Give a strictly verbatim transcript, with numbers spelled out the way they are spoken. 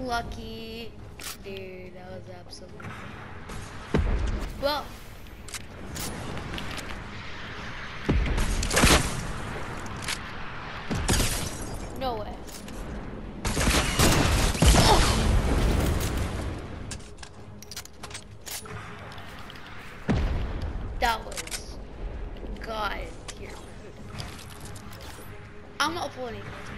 unlucky. Dude, that was absolutely. Well. No way. That was God tier. I'm not pulling it.